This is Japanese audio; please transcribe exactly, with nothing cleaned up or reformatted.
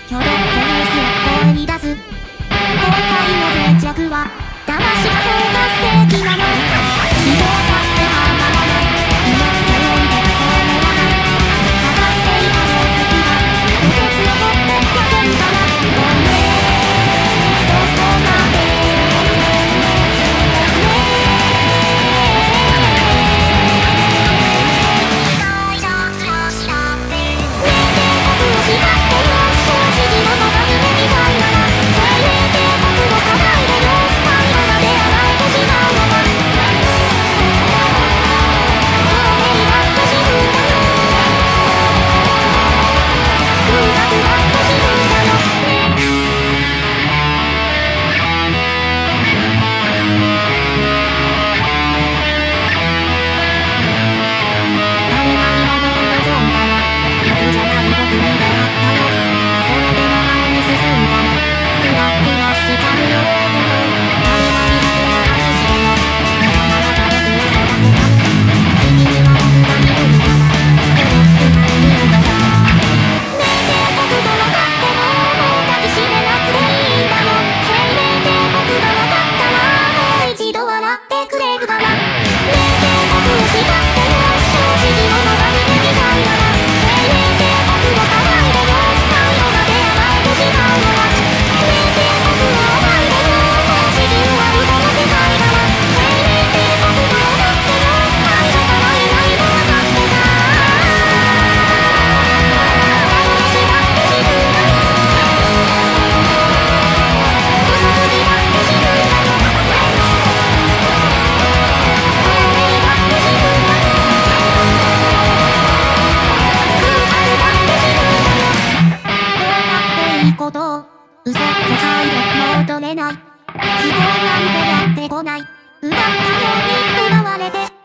ひょろっとニュースを声に出す後悔の脆弱は騙しが方が正義なの人を立ってはならない祈っておいてそう思わない飾っていた情熱が受け継残ってやけるからごめんどこまで嘘って入れ戻れない希望なんてやってこない奪ったように奪われて